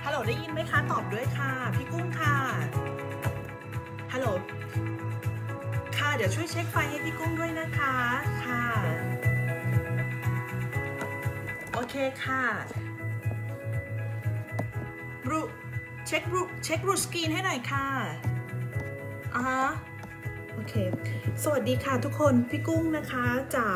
ฮัลโหลได้ยินไหมคะตอบด้วยค่ะพี่กุ้งค่ะฮัลโหลค่ะเดี๋ยวช่วยเช็คไฟให้พี่กุ้งด้วยนะคะค่ะโอเคค่ะเช็ครูสกรีนให้หน่อยค่ะโอเคสวัสดีค่ะทุกคนพี่กุ้งนะคะจาก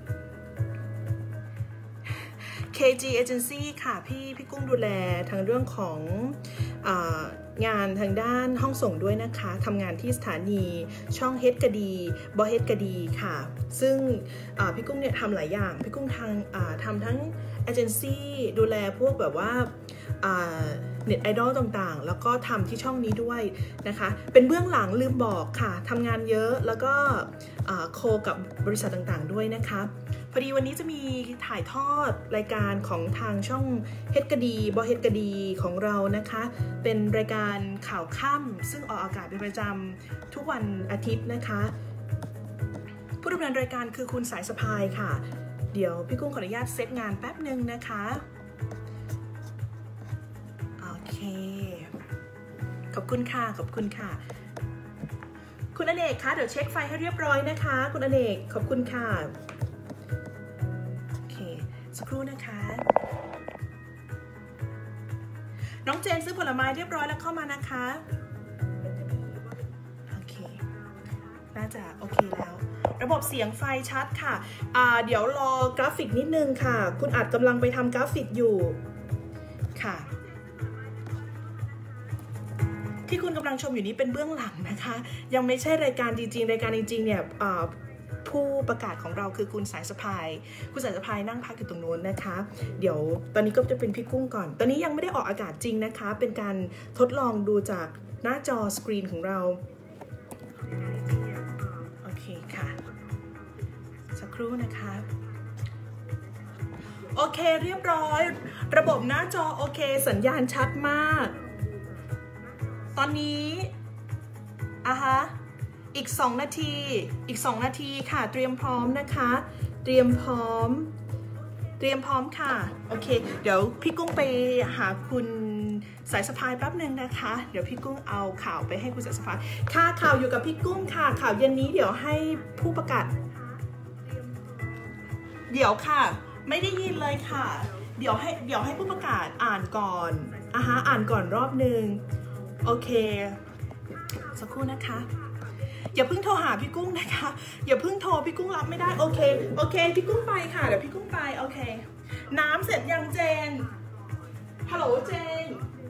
KG Agency ค่ะพี่กุ้งดูแลทางเรื่องของงานทางด้านห้องส่งด้วยนะคะทำงานที่สถานีช่องเฮดกระดีบอเฮดกระดีค่ะซึ่งพี่กุ้งเนี่ยทำหลายอย่างพี่กุ้งทำทั้งเอเจนซี่ดูแลพวกแบบว่าเน็ตไอดอลต่างๆแล้วก็ทำที่ช่องนี้ด้วยนะคะเป็นเบื้องหลังลืมบอกค่ะทำงานเยอะแล้วก็โคกับบริษัทต่างๆด้วยนะคะพอดีวันนี้จะมีถ่ายทอดรายการของทางช่องเฮดกระดีบอเฮดกระดีของเรานะคะเป็นรายการข่าวค่ำซึ่งออกอากาศเป็นประจำทุกวันอาทิตย์นะคะผู้ดำเนินรายการคือคุณสายสะพายค่ะเดี๋ยวพี่กุ้งขออนุญาตเซตงานแป๊บหนึ่งนะคะโอเคขอบคุณค่ะขอบคุณค่ะคุณอเนกคะเดี๋ยวเช็คไฟให้เรียบร้อยนะคะคุณอเนกขอบคุณค่ะโอเคสักครู่นะคะน้องเจนซื้อผลไม้เรียบร้อยแล้วเข้ามานะคะโอเคน่าจะโอเคแล้วระบบเสียงไฟชัดค่ะเดี๋ยวรอกราฟิกนิดนึงค่ะคุณอาจกำลังไปทำกราฟิกอยู่ค่ะที่คุณกำลังชมอยู่นี้เป็นเบื้องหลังนะคะยังไม่ใช่รายการจริงๆรายการจริงๆเนี่ยผู้ประกาศของเราคือคุณสายสะพายคุณสายสะพายนั่งพักอยู่ตรงโน้นนะคะเดี๋ยวตอนนี้ก็จะเป็นพี่กุ้งก่อนตอนนี้ยังไม่ได้ออกอากาศจริงนะคะเป็นการทดลองดูจากหน้าจอสกรีนของเราโอเคค่ะสักครู่นะคะโอเคเรียบร้อยระบบหน้าจอโอเคสัญญาณชัดมากตอนนี้อีก2 นาทีค่ะเตรียมพร้อมนะคะเตรียมพร้อมค่ะโอเคเดี๋ยวพี่กุ้งไปหาคุณสายสะพายแป๊บหนึ่งนะคะเดี๋ยวพี่กุ้งเอาข่าวไปให้คุณสายสะพายค่ะข่าวอยู่กับพี่กุ้งค่ะข่าวเย็นนี้เดี๋ยวให้ผู้ประกาศเดี๋ยวค่ะไม่ได้ยินเลยค่ะเดี๋ยวให้ผู้ประกาศอ่านก่อนอ่านก่อนรอบหนึ่งโอเคสักครู่นะคะอย่าเพิ่งโทรหาพี่กุ้งนะคะอย่าเพิ่งโทรพี่กุ้งรับไม่ได้โอเคพี่กุ้งไปค่ะเดี๋ยวพี่กุ้งไปโอเคน้ำเสร็จยังเจนฮัลโหลเจน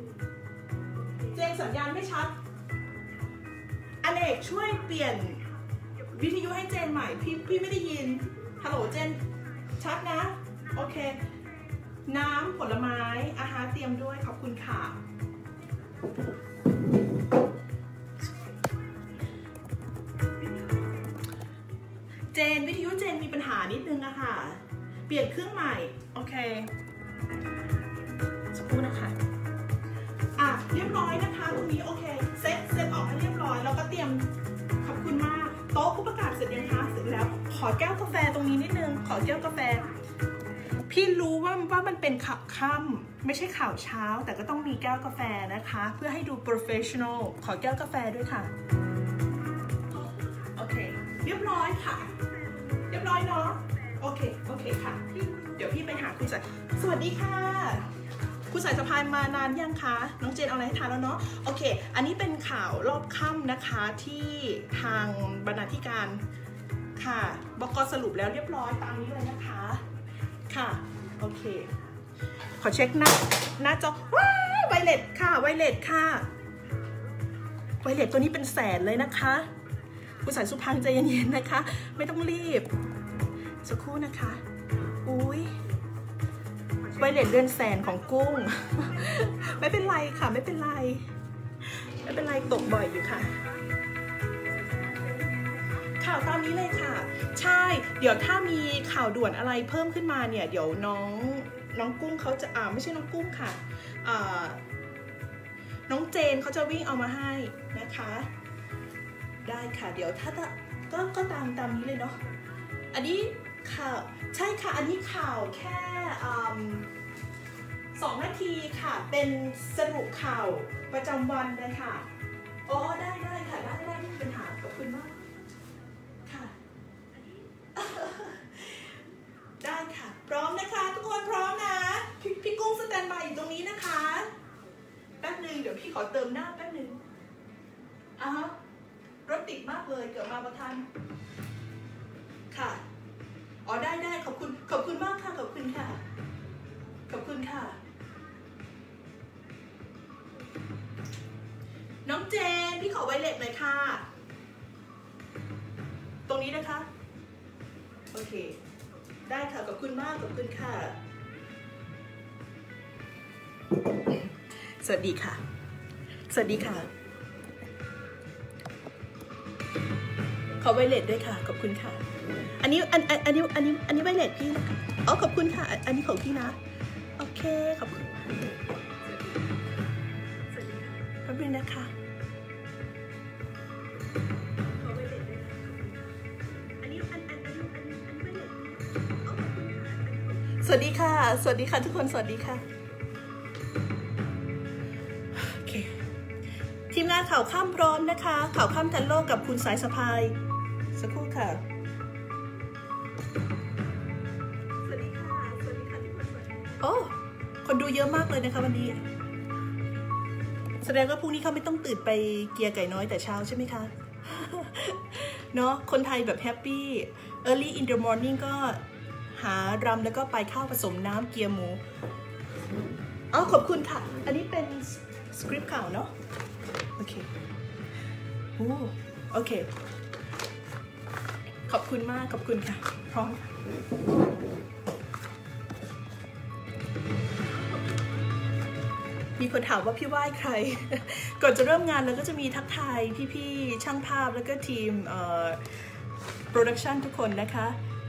สัญญาณไม่ชัดอเนกช่วยเปลี่ยนวิทยุให้เจนใหม่พี่ไม่ได้ยินฮัลโหลเจนชัดนะโอเคน้ำผลไม้เตรียมด้วยขอบคุณค่ะเจนวิทยุเจนมีปัญหานิดนึงนะคะเปลี่ยนเครื่องใหม่โอเคสักครู่นะคะเรียบร้อยนะคะตรงนี้โอเคเซ็ตออกให้เรียบร้อยแล้วก็เตรียมขอบคุณมากโต๊ะผู้ประกาศเสร็จยังคะเสร็จแล้วขอแก้วกาแฟตรงนี้นิดนึงขอแก้วกาแฟพี่รู้ว่ามันเป็นข่าวค่ำไม่ใช่ข่าวเช้าแต่ก็ต้องมีแก้วกาแฟนะคะเพื่อให้ดู professional ขอแก้วกาแฟด้วยค่ะโอเคเรียบร้อยค่ะเรียบร้อยเนาะโอเคค่ะเดี๋ยวพี่ไปหาคุณสวัสดีค่ะคุณสายสะพายมานานยังคะน้องเจนเอาอะไรให้ทานแล้วเนาะโอเคอันนี้เป็นข่าวรอบค่ำนะคะที่ทางบรรณาธิการค่ะบก.สรุปแล้วเรียบร้อยตามนี้เลยนะคะค่ะโอเคขอเช็คหน้าจอว้าวไวเลสค่ะไวเลสตัวนี้เป็นแสนเลยนะคะคุณสายสุพังใจเย็นๆนะคะไม่ต้องรีบสักครู่นะคะอุ้ยไวเลสเรือนแสนของกุ้งไม่เป็นไรค่ะไม่เป็นไรตกบ่อยอยู่ค่ะข่าวตามนี้เลยค่ะใช่เดี๋ยวถ้ามีข่าวด่วนอะไรเพิ่มขึ้นมาเนี่ยเดี๋ยวน้องกุ้งเขาจะไม่ใช่น้องกุ้งค่ะน้องเจนเขาจะวิ่งเอามาให้นะคะได้ค่ะเดี๋ยวถ้าก็ตามนี้เลยเนาะอันนี้ข่าวใช่ค่ะอันนี้ข่าวแค่ 2 นาทีค่ะเป็นสรุปข่าวประจำวันเลยค่ะอ๋อได้ค่ะได้ไม่มีปัญหาขอบคุณมากค่ะได้ค่ะพร้อมนะคะทุกคนพร้อมนะพี่กุ้งสแตนบายอยู่ตรงนี้นะคะแป๊บนึงเดี๋ยวพี่ขอเติมหน้าแป๊บนึงรถติดมากเลยเกือบมาประทันค่ะอ๋อได้ขอบคุณมากค่ะขอบคุณค่ะขอบคุณค่ะน้องเจนพี่ขอไวเลสหน่อยค่ะตรงนี้นะคะโอเคได้ค่ะขอบคุณมากขอบคุณค่ะสวัสดีค่ะสวัสดีค่ะขอไวเลสด้วยค่ะขอบคุณค่ะอันนี้ไวเลสพี่นะคะอ๋อขอบคุณค่ะอันนี้ของพี่นะโอเคขอบคุณสวัสดีค่ะแป๊บนึงนะคะขอไวเลสด้วยค่ะอันนี้ไวเลสอ๋อขอบคุณค่ะสวัสดีค่ะสวัสดีค่ะทุกคนสวัสดีค่ะโอเคทีมงานข่าวข้ามพร้อมนะคะข่าวข้ามทันโลกกับคุณสายสะพายสักครู่ค่ะสวัสดีค่ะทุกคนโอ้คนดูเยอะมากเลยนะคะวันนี้แสดงว่าพรุ่งนี้เขาไม่ต้องตื่นไปเกียร์ไก่น้อยแต่เช้าใช่ไหมคะเนาะคนไทยแบบแฮปปี้ early in the morning ก็หารำแล้วก็ไปข้าวผสมน้ำเกียร์หมูอ๋อขอบคุณค่ะอันนี้เป็นสคริปต์ข่าวเนาะโอเคโอเคขอบคุณมากขอบคุณค่ะพร้อมมีคนถามว่าพี่ไหว้ใคร ก่อนจะเริ่มงานเราก็จะมีทักทายพี่ๆช่างภาพแล้วก็ทีมโปรดักชันทุกคนนะคะ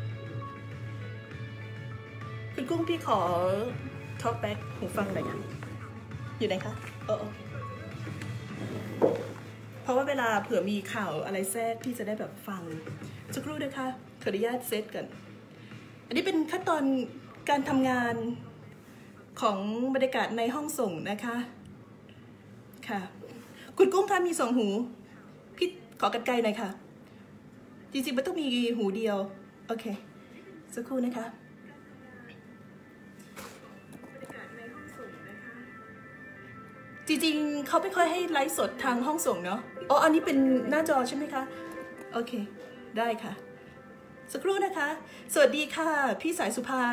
คุณกุ้งพี่ขอท็อปแบ็คหูฟังหน่อยค่ะอยู่ไหนคะเพราะว่าเวลาเผื่อมีข่าวอะไรแทรกพี่จะได้แบบฟังสักครู่นะคะขออนุญาตเซตกันอันนี้เป็นขั้นตอนการทำงานของบรรยากาศในห้องส่งนะคะค่ะคุณกุ้งคะมี2 หูพี่ขอกรรไกรหน่อยค่ะจริงๆมันต้องมีหูเดียวโอเคสักครู่นะคะจริงๆเขาไม่ค่อยให้ไลฟ์สดทางห้องส่งเนาะอ๋ออันนี้เป็นหน้าจอใช่ไหมคะโอเคได้ค่ะสักครู่นะคะสวัสดีค่ะพี่สายสุภา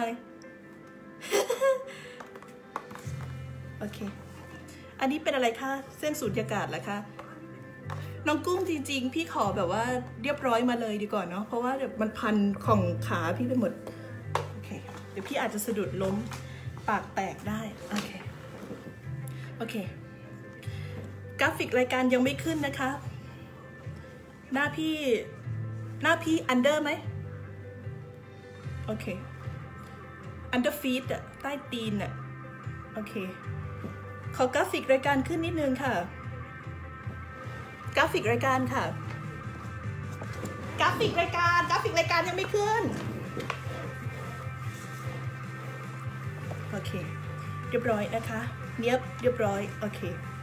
โอเคอันนี้เป็นอะไรคะเส้นสูญญากาศเหรอคะน้องกุ้งจริงๆพี่ขอแบบว่าเรียบร้อยมาเลยดีกว่าเนาะเพราะว่าแบบมันพันของขาพี่ไปหมดโอเคเดี๋ยวพี่อาจจะสะดุดล้มปากแตกได้โอเคกราฟิกรายการยังไม่ขึ้นนะคะหน้าพี่อันเดอร์ไหมโอเคอันเดอร์ฟีดอะใต้ตีนอะโอเคขอกราฟิกรายการขึ้นนิดนึงค่ะกราฟิกรายการค่ะกราฟิกรายการยังไม่ขึ้นโอเคเรียบร้อยนะคะเนียบเรียบร้อยโอเค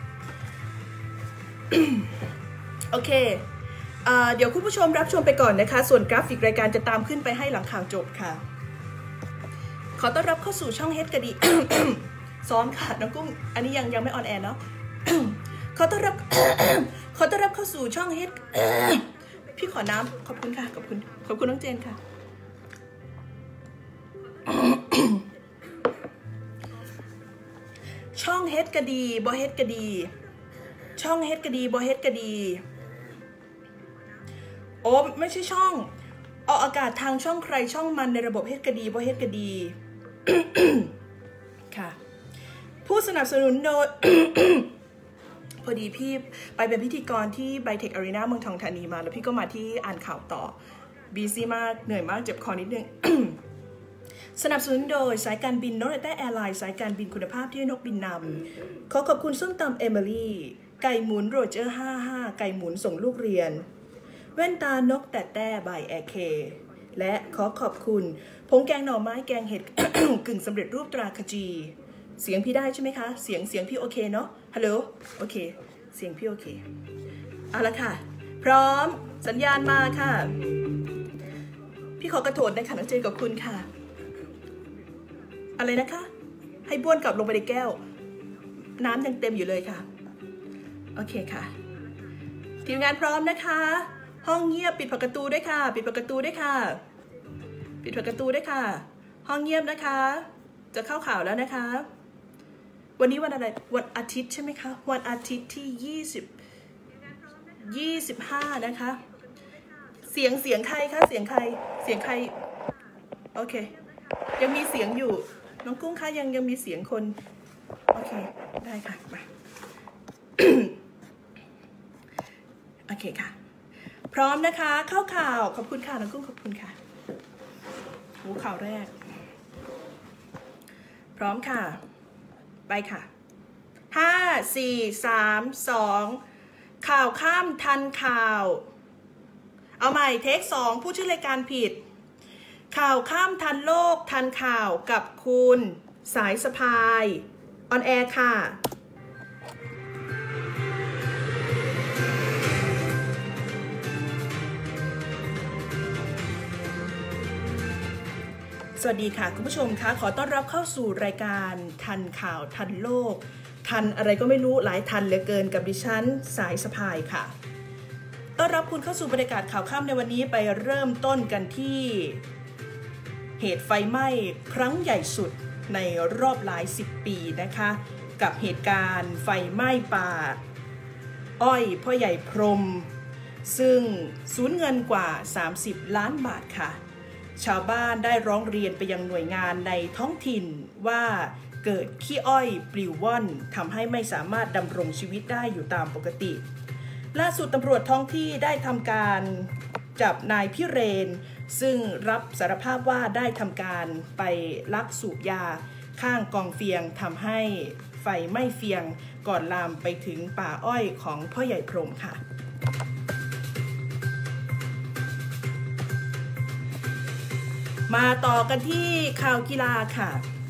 โอเคเดี๋ยวคุณผู้ชมรับชมไปก่อนนะคะส่วนกราฟิกรายการจะตามขึ้นไปให้หลังข่าวจบค่ะขอต้อนรับเข้าสู่ช่องเฮดกะดี ซ้อมค่ะน้องกุ้งอันนี้ยังไม่ออนแอร์เนาะ ขอต้อนรับเข้าสู่ช่องเฮด พี่ขอน้ำขอบคุณค่ะขอบคุณน้องเจนค่ะ ช่องเฮดกะดีบอเฮดกะดีช่องเฮดกะดีบอเฮดกะดีโอ้ไม่ใช่ช่องออกอากาศทางช่องใครช่องมันในระบบเฮดกะดีบอเฮดกะดี ค่ะผู้สนับสนุนโดย พอดีพี่ไปเป็นพิธีกรที่ไบเทคอารีนาเมืองทองธานีมาแล้วพี่ก็มาที่อ่านข่าวต่อบีซี่มากเหนื่อยมากเจ็บคอนิดนึง สนับสนุนโดยสายการบินโนเรต้าแอร์ไลน์สายการบินคุณภาพที่นกบินนำขอขอบคุณส้มตำเอมิลี่ไก่หมุนโรเจอร์55ไก่หมุนส่งลูกเรียนแว่นตานกแต่แต้บายแอร์เคและขอขอบคุณผงแกงหน่อไม้แกงเห็ด กึ่งสำเร็จรูปตราขจีเสียงพี่ได้ใช่ไหมคะเสียงพี่โอเคเนาะฮัลโหลโอเคเสียงพี่โอเคเอาละค่ะพร้อมสัญญาณมาค่ะพี่ขอกระโดดในขันน้ำใจกับคุณค่ะอะไรนะคะให้บ้วนกลับลงไปในแก้วน้ำยังเต็มอยู่เลยค่ะโอเคค่ะทีมงานพร้อมนะคะห้องเงียบปิดประตูด้วยค่ะปิดประตูด้วยค่ะปิดประตูด้วยค่ะห้องเงียบนะคะจะเข้าข่าวแล้วนะคะวันนี้วันอะไรวันอาทิตย์ใช่ไหมคะวันอาทิตย์ที่25นะคะเสียงใครคะเสียงใครโอเคยังมีเสียงอยู่น้องกุ้งคะยังมีเสียงคนโอเคได้ค่ะมา โอเคค่ะพร้อมนะคะเข้าข่าวขอบคุณค่ะน้องกุ้งขอบคุณค่ะหูข่าวแรกพร้อมค่ะไปค่ะ5 4 3 2ข่าวข้ามทันข่าวเอาใหม่เทค2ผู้ชื่อรายการผิดข่าวข้ามทันโลกทันข่าวกับคุณสายสะพายออนแอร์ค่ะสวัสดีค่ะคุณผู้ชมคะขอต้อนรับเข้าสู่รายการทันข่าวทันโลกทันอะไรก็ไม่รู้หลายทันเหลือเกินกับดิฉันสายสะพายค่ะต้อนรับคุณเข้าสู่บรรยากาศข่าวค่ำในวันนี้ไปเริ่มต้นกันที่เหตุไฟไหม้ครั้งใหญ่สุดในรอบหลาย10 ปีนะคะกับเหตุการณ์ไฟไหม้ป่าอ้อยพ่อใหญ่พรหมซึ่งสูญเงินกว่า30 ล้านบาทค่ะชาวบ้านได้ร้องเรียนไปยังหน่วยงานในท้องถิ่นว่าเกิดขี้อ้อยปลิวว่อนทำให้ไม่สามารถดำรงชีวิตได้อยู่ตามปกติล่าสุดตำรวจท้องที่ได้ทำการจับนายพิเรนซึ่งรับสารภาพว่าได้ทำการไปลักสูบยาข้างกองเฟียงทำให้ไฟไหม้เฟียงก่อนลามไปถึงป่าอ้อยของพ่อใหญ่พรหมค่ะมาต่อกันที่ข่าวกีฬาค่ะ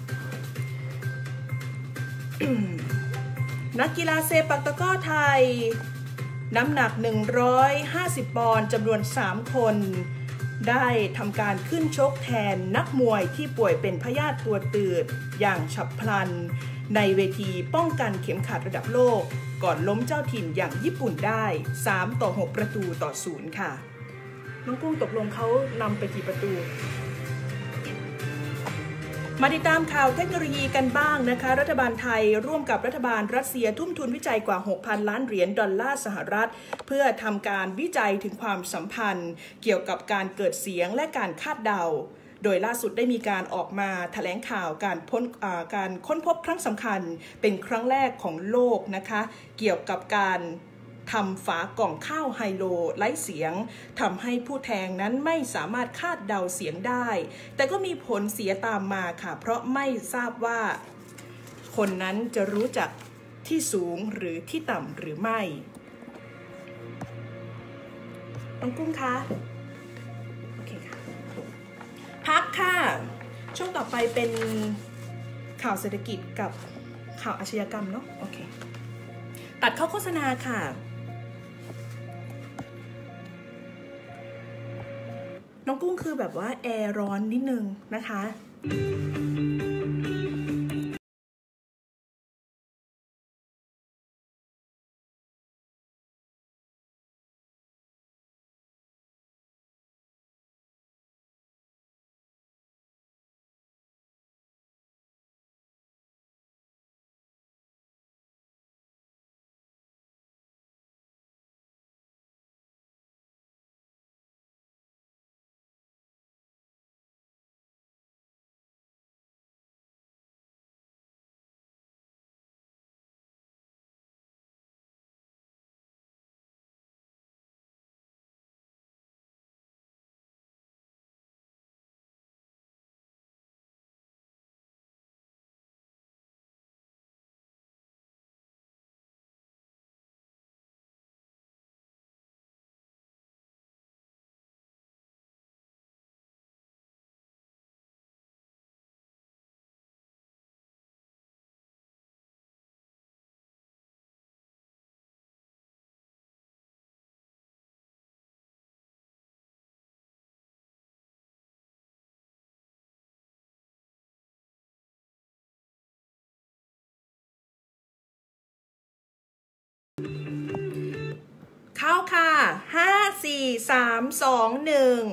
นักกีฬาเซปักตะกร้อไทยน้ำหนัก150 ปอนด์จำนวน3 คนได้ทำการขึ้นชกแทนนักมวยที่ป่วยเป็นพยาธิตัวตืดอย่างฉับพลันในเวทีป้องกันเข็มขัดระดับโลกก่อนล้มเจ้าถิ่นอย่างญี่ปุ่นได้3-6 ประตูต่อ0ค่ะน้องกุ้งตกลงเขานำไปกี่ประตูมาติดตามข่าวเทคโนโลยีกันบ้างนะคะรัฐบาลไทยร่วมกับรัฐบาลรัสเซียทุ่มทุนวิจัยกว่า 6,000 ล้านเหรียญดอลลาร์สหรัฐเพื่อทำการวิจัยถึงความสัมพันธ์เกี่ยวกับการเกิดเสียงและการคาดเดาโดยล่าสุดได้มีการออกมาแถลงข่าวการค้นพบครั้งสำคัญเป็นครั้งแรกของโลกนะคะเกี่ยวกับการทำฝากล่องข้าวไฮโลไร้เสียงทำให้ผู้แทงนั้นไม่สามารถคาดเดาเสียงได้แต่ก็มีผลเสียตามมาค่ะเพราะไม่ทราบว่าคนนั้นจะรู้จักที่สูงหรือที่ต่ำหรือไม่น้องกุ้งคะโอเคค่ะพักค่ะช่วงต่อไปเป็นข่าวเศรษฐกิจกับข่าวอาชญากรรมเนาะโอเคตัดเข้าโฆษณาค่ะน้องกุ้งคือแบบว่าแอร์ร้อนนิดนึงนะคะเข้าค่ะ5 4 3 2 1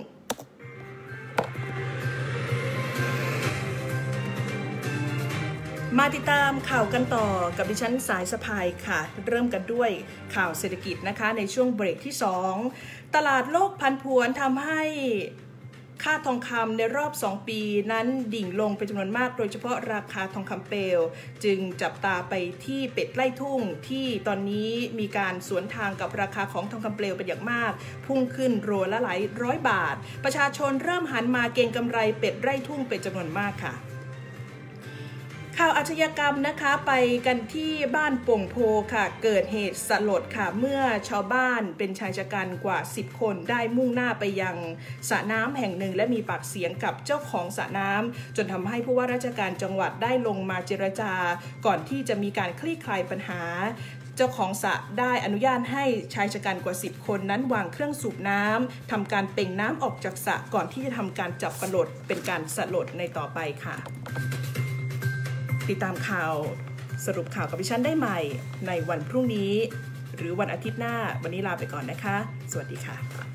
มาติดตามข่าวกันต่อกับดิฉันสายสะพายค่ะเริ่มกันด้วยข่าวเศรษฐกิจนะคะในช่วงเบรกที่2ตลาดโลกผันผวนทำให้ค่าทองคำในรอบ2ปีนั้นดิ่งลงเป็นจำนวนมากโดยเฉพาะราคาทองคำเปลวจึงจับตาไปที่เป็ดไล่ทุ่งที่ตอนนี้มีการสวนทางกับราคาของทองคำเปลวเป็นอย่างมากพุ่งขึ้นโลละหลายร้อยบาทประชาชนเริ่มหันมาเก็งกำไรเป็ดไล่ทุ่งเป็นจำนวนมากค่ะข่าวอาชญากรรมนะคะไปกันที่บ้านโป่งโพค่ะเกิดเหตุสลดค่ะเมื่อชาวบ้านเป็นชายชะกันกว่า10คนได้มุ่งหน้าไปยังสระน้ำแห่งหนึ่งและมีปากเสียงกับเจ้าของสระน้ำจนทำให้ผู้ว่าราชการจังหวัดได้ลงมาเจรจาก่อนที่จะมีการคลี่คลายปัญหาเจ้าของสระได้อนุญาตให้ชายชะกันกว่า10คนนั้นวางเครื่องสูบน้ำทำการเป่งน้ำออกจากสระก่อนที่จะทำการจับปลดเป็นการสลดในต่อไปค่ะติดตามข่าวสรุปข่าวกับดิฉันได้ใหม่ในวันพรุ่งนี้หรือวันอาทิตย์หน้าวันนี้ลาไปก่อนนะคะสวัสดีค่ะ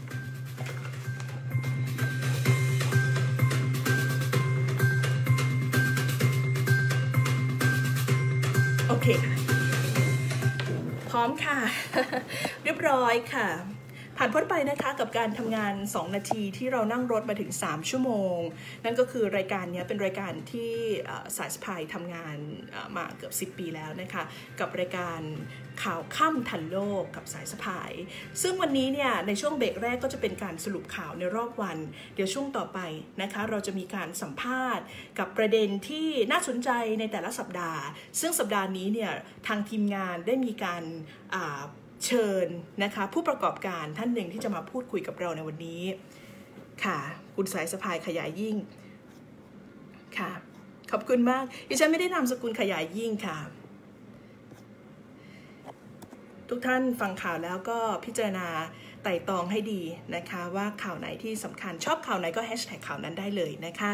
โอเคค่ะพร้อมค่ะเรียบร้อยค่ะผ่านพ้นไปนะคะกับการทำงาน2นาทีที่เรานั่งรถมาถึง3ชั่วโมงนั่นก็คือรายการนี้เป็นรายการที่สายสะพายทำงานมาเกือบ10ปีแล้วนะคะกับรายการข่าวค่ำทันโลกกับสายสะพายซึ่งวันนี้เนี่ยในช่วงเบรกแรกก็จะเป็นการสรุปข่าวในรอบวันเดี๋ยวช่วงต่อไปนะคะเราจะมีการสัมภาษณ์กับประเด็นที่น่าสนใจในแต่ละสัปดาห์ซึ่งสัปดาห์นี้เนี่ยทางทีมงานได้มีการเชิญนะคะผู้ประกอบการท่านหนึ่งที่จะมาพูดคุยกับเราในวันนี้ค่ะคุณสายสะพายขยายยิ่งค่ะขอบคุณมากดิฉันไม่ได้นามสกุลขยายยิ่งค่ะทุกท่านฟังข่าวแล้วก็พิจารณาไต่ตองให้ดีนะคะว่าข่าวไหนที่สำคัญชอบข่าวไหนก็แฮชแท็กข่าวนั้นได้เลยนะคะ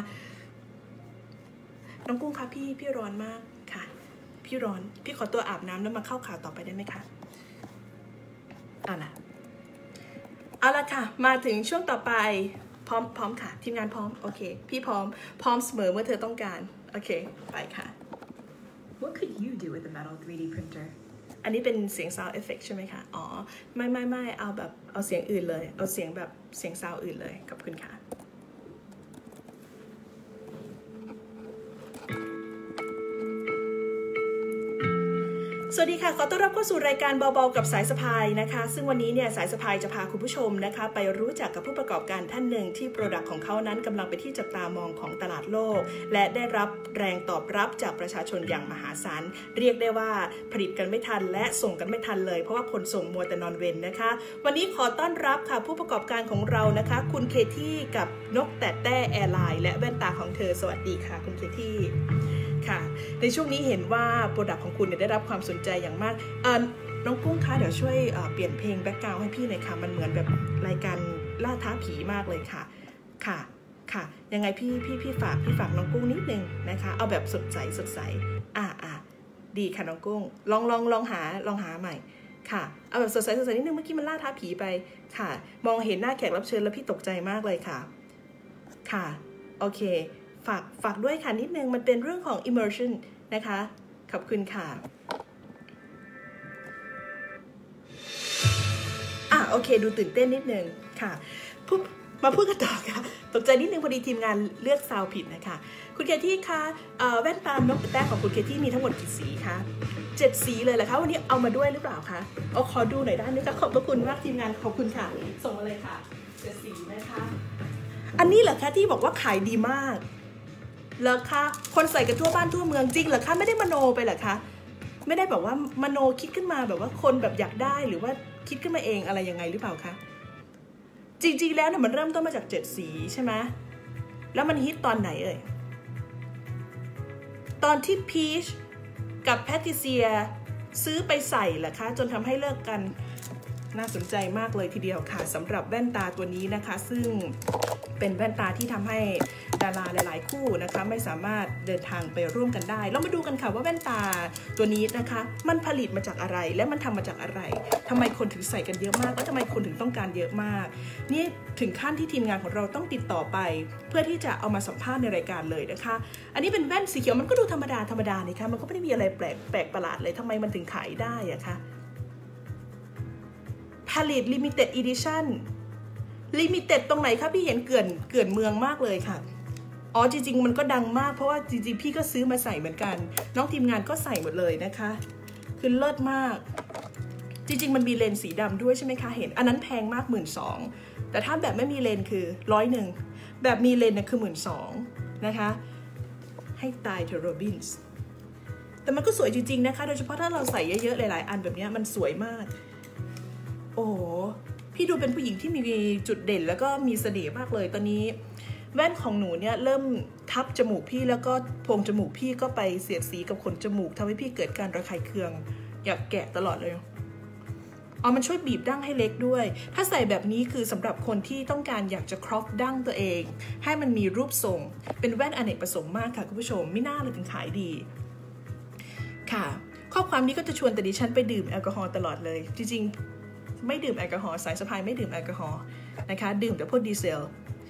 น้องกุ้งคะพี่ร้อนมากค่ะพี่ร้อนพี่ขอตัวอาบน้ำแล้วมาเข้าข่าวต่อไปได้ไหมคะเอาละค่ะมาถึงช่วงต่อไปพร้อมค่ะทีมงานพร้อมโอเคพี่พร้อมเสมอเมื่อเธอต้องการโอเคไปค่ะ What could you do with a metal 3D printer อันนี้เป็นเสียง sound effect ใช่ไหมคะอ๋อไม่เอาแบบเอาเสียงอื่นเลยเอาเสียงแบบเสียง sound อื่นเลยขอบคุณค่ะสวัสดีค่ะขอต้อนรับเข้าสู่รายการเบาๆกับสายสะพายนะคะซึ่งวันนี้เนี่ยสายสะพายจะพาคุณผู้ชมนะคะไปรู้จักกับผู้ประกอบการท่านหนึ่งที่โปรดักต์ของเขานั้นกำลังไปที่จับตามองของตลาดโลกและได้รับแรงตอบรับจากประชาชนอย่างมหาศาลเรียกได้ว่าผลิตกันไม่ทันและส่งกันไม่ทันเลยเพราะว่าคนส่งมัวแต่นอนเวรนะคะวันนี้ขอต้อนรับค่ะผู้ประกอบการของเรานะคะคุณเคที่กับนกแต่แต้แอร์ไลน์และแว่นตาของเธอสวัสดีค่ะคุณเคที่ค่ะในช่วงนี้เห็นว่าโปรดักต์ของคุณเนี่ยได้รับความสนใจอย่างมากน้องกุ้งคะเดี๋ยวช่วยเปลี่ยนเพลงแบ็คกราวด์ให้พี่หน่อยค่ะมันเหมือนแบบรายการล่าท้าผีมากเลยค่ะค่ะยังไงพี่ฝากน้องกุ้งนิดนึงนะคะเอาแบบสดใสดีค่ะน้องกุ้งลองหาใหม่ค่ะเอาแบบสดใสนิดนึงเมื่อกี้มันล่าท้าผีไปค่ะมองเห็นหน้าแขกรับเชิญแล้วพี่ตกใจมากเลยค่ะโอเคฝากด้วยค่ะนิดนึงมันเป็นเรื่องของ immersion นะคะขอบคุณค่ะโอเคดูตื่นเต้นนิดนึงค่ะมาพูดกันต่อค่ะตกใจนิดนึงพอดีทีมงานเลือกซาวผิดนะคะคุณเคที่คะแว่นตานกแต้ของคุณเคที่มีทั้งหมดกี่สีคะ7 สีเลยเหรอคะวันนี้เอามาด้วยหรือเปล่าคะขอดูหน่อยได้ไหมคะขอบพระคุณมากทีมงานขอบคุณค่ะส่งมาเลยค่ะ7 สีนะคะอันนี้เหรอคะที่บอกว่าขายดีมากเหรอคะคนใส่กันทั่วบ้านทั่วเมืองจริงเหรอคะไม่ได้มโนไปเหรอคะไม่ได้แบบว่ามโนคิดขึ้นมาแบบว่าคนแบบอยากได้หรือว่าคิดขึ้นมาเองอะไรยังไงหรือเปล่าคะจริงๆแล้วเนี่ยมันเริ่มต้นมาจาก7 สีใช่ไหมแล้วมันฮิตตอนไหนเอ่ยตอนที่พีชกับแพทริเซียซื้อไปใส่เหรอคะจนทำให้เลิกกันน่าสนใจมากเลยทีเดียวค่ะสำหรับแว่นตาตัวนี้นะคะซึ่งเป็นแว่นตาที่ทำให้ดาราหลายๆคู่นะคะไม่สามารถเดินทางไปร่วมกันได้เรามาดูกันค่ะว่าแว่นตาตัวนี้นะคะมันผลิตมาจากอะไรและมันทำมาจากอะไรทำไมคนถึงใส่กันเยอะมากและทำไมคนถึงต้องการเยอะมากนี่ถึงขั้นที่ทีมงานของเราต้องติดต่อไปเพื่อที่จะเอามาสัมภาษณ์ในรายการเลยนะคะอันนี้เป็นแว่นสีเขียวมันก็ดูธรรมดานี่ค่ะมันก็ไม่ได้มีอะไรแปลกประหลาดเลยทำไมมันถึงขายได้อะคะผลิต limited edition limited ตรงไหนคะพี่เห็นเกลื่อนเมืองมากเลยค่ะอ๋อจริงๆมันก็ดังมากเพราะว่าจริงๆพี่ก็ซื้อมาใส่เหมือนกันน้องทีมงานก็ใส่หมดเลยนะคะคือเลิศมากจริงๆมันมีเลนส์สีดำด้วยใช่ไหมคะเห็นอันนั้นแพงมาก 12,000 แต่ถ้าแบบไม่มีเลนส์คือ100แบบมีเลนส์คือ 12,000 นะคะให้ตายเธอโรบินส์แต่มันก็สวยจริงๆนะคะโดยเฉพาะถ้าเราใส่เยอะๆหลายๆอันแบบนี้มันสวยมากโอ้พี่ดูเป็นผู้หญิงที่มีจุดเด่นแล้วก็มีเสน่ห์มากเลยตอนนี้แว่นของหนูเนี่ยเริ่มทับจมูกพี่แล้วก็โพรงจมูกพี่ก็ไปเสียดสีกับขนจมูกทำให้พี่เกิดการระคายเคืองอยากแกะตลอดเลยมันช่วยบีบดั้งให้เล็กด้วยถ้าใส่แบบนี้คือสำหรับคนที่ต้องการอยากจะครอปดั้งตัวเองให้มันมีรูปทรงเป็นแว่นอเนกประสงค์มากค่ะคุณผู้ชมไม่น่าเลยถึงขายดีค่ะข้อความนี้ก็จะชวนแต่ดิฉันไปดื่มแอลกอฮอล์ตลอดเลยจริงๆไม่ดื่มแอลกอฮอล์สายสะพายไม่ดื่มแอลกอฮอล์นะคะดื่มแต่พวกดีเซล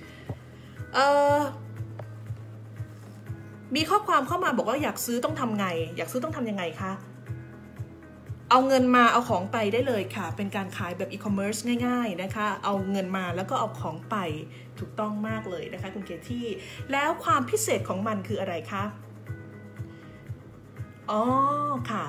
มีข้อความเข้ามาบอกว่าอยากซื้อต้องทำไงอยากซื้อต้องทำยังไงคะเอาเงินมาเอาของไปได้เลยค่ะเป็นการขายแบบอีคอมเมิร์ซง่ายๆนะคะเอาเงินมาแล้วก็เอาของไปถูกต้องมากเลยนะคะคุณเคที่แล้วความพิเศษของมันคืออะไรคะอ๋อค่ะ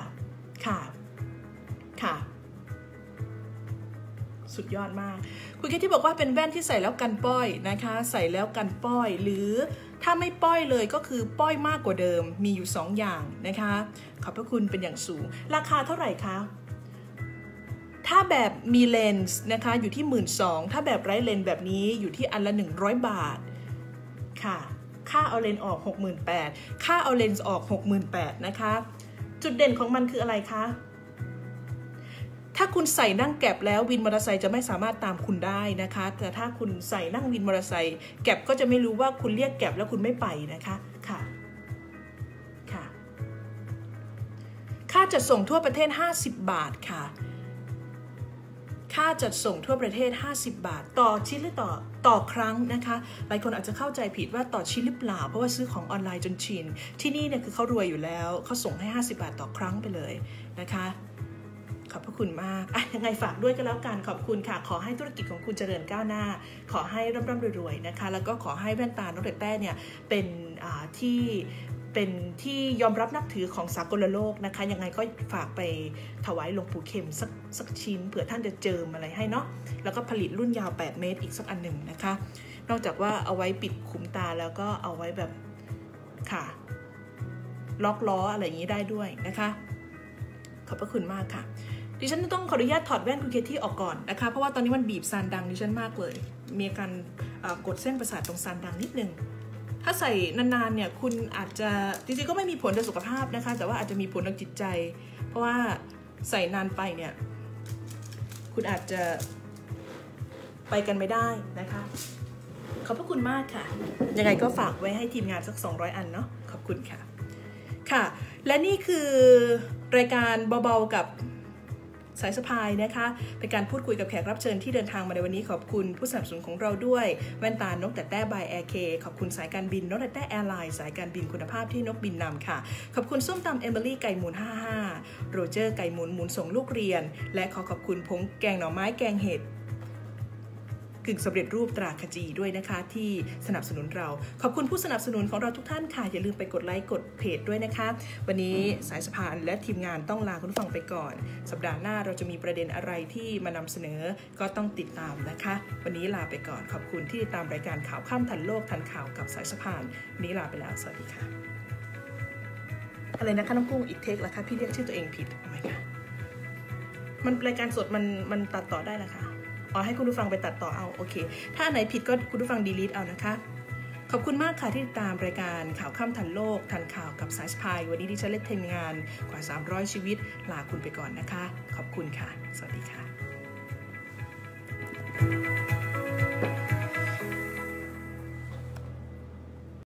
สุดยอดมากคุณเคที่บอกว่าเป็นแว่นที่ใส่แล้วกันป้อยนะคะใส่แล้วกันป้อยหรือถ้าไม่ป้อยเลยก็คือป้อยมากกว่าเดิมมีอยู่2อย่างนะคะขอบพระคุณเป็นอย่างสูงราคาเท่าไหร่คะถ้าแบบมีเลนส์นะคะอยู่ที่ 12,000 ถ้าแบบไร้เลนส์แบบนี้อยู่ที่อันละ100 บาทค่ะค่าเอาเลนส์ออก 68,000 ค่าเอาเลนส์ออก 68,000 นะคะจุดเด่นของมันคืออะไรคะถ้าคุณใส่นั่งแก็บแล้ววินมอเตอร์ไซค์จะไม่สามารถตามคุณได้นะคะแต่ถ้าคุณใส่นั่งวินมอเตอร์ไซค์แก็บก็จะไม่รู้ว่าคุณเรียกแก็บแล้วคุณไม่ไปนะคะค่ะค่าจัดส่งทั่วประเทศ50 บาทค่ะค่าจัดส่งทั่วประเทศ50 บาทต่อชิ้นหรือต่อครั้งนะคะหลายคนอาจจะเข้าใจผิดว่าต่อชิ้นหรือเปล่าเพราะว่าซื้อของออนไลน์จนชินที่นี่เนี่ยคือเขารวยอยู่แล้วเขาส่งให้50 บาทต่อครั้งไปเลยนะคะขอบพระคุณมากยังไงฝากด้วยกันแล้วกันขอบคุณค่ะขอให้ธุรกิจของคุณเจริญก้าวหน้าขอให้ร่ำรวยๆนะคะแล้วก็ขอให้แว่นตาน้องแต้เนี่ยเป็นที่ยอมรับนับถือของสากลโลกนะคะยังไงก็ฝากไปถวายหลวงปู่เข็มสักชิ้นเผื่อท่านจะเจิมอะไรให้เนาะแล้วก็ผลิตรุ่นยาว8 เมตรอีกสักอันหนึ่งนะคะนอกจากว่าเอาไว้ปิดขุมตาแล้วก็เอาไว้แบบค่ะล็อกล้ออะไรอย่างนี้ได้ด้วยนะคะขอบพระคุณมากค่ะดิฉันต้องขออนุญาตถอดแว่นคุณเคที่ออกก่อนนะคะเพราะว่าตอนนี้มันบีบซานดังดิฉันมากเลยมีการกดเส้นประสาทตรงซานดังนิดนึงถ้าใส่นานๆเนี่ยคุณอาจจะจริงๆก็ไม่มีผลต่อสุขภาพนะคะแต่ว่าอาจจะมีผลต่อจิตใจเพราะว่าใส่นานไปเนี่ยคุณอาจจะไปกันไม่ได้นะคะขอบพระคุณมากค่ะยังไงก็ฝากไว้ให้ทีมงานสัก200 อันเนาะขอบคุณค่ะค่ะและนี่คือรายการเบาๆกับสายสะพายนะคะเป็นการพูดคุยกับแขกรับเชิญที่เดินทางมาในวันนี้ขอบคุณผู้สนับสนุนของเราด้วยแว่นตานกแต่แต้บายแอร์เคขอบคุณสายการบินนกแต่แต้แอร์ไลน์สายการบินคุณภาพที่นกบินนำค่ะขอบคุณส้มตำเอมิลี่ไก่หมุน55โรเจอร์ไก่หมุนส่งลูกเรียนและขอบคุณผงแกงหน่อไม้แกงเห็ดกึ่งสำเร็จรูปตราขจีด้วยนะคะที่สนับสนุนเราขอบคุณผู้สนับสนุนของเราทุกท่านค่ะอย่าลืมไปกดไลค์กดเพจด้วยนะคะวันนี้สายสะพานและทีมงานต้องลาคุณผู้ฟังไปก่อนสัปดาห์หน้าเราจะมีประเด็นอะไรที่มานำเสนอก็ต้องติดตามนะคะวันนี้ลาไปก่อนขอบคุณที่ติดตามรายการข่าวค่ำทันโลกทันข่าวกับสายสะพานวันนี้ลาไปแล้วสวัสดีค่ะอะไรนะคะน้องกุ้งอีกเทคละคะพี่เรียกชื่อตัวเองผิดทำไมคะมันรายการสดมันตัดต่อได้ละคะให้คุณผู้ฟังไปตัดต่อเอาโอเคถ้าไหนผิดก็คุณผู้ฟังดีลีทเอานะคะขอบคุณมากค่ะที่ติดตามรายการข่าวค่ำทันโลกทันข่าวกับสายสะพายวันนี้ดิฉันและทีมงานกว่า300ชีวิตลาคุณไปก่อนนะคะขอบคุณค่ะสวัสดีค่ะ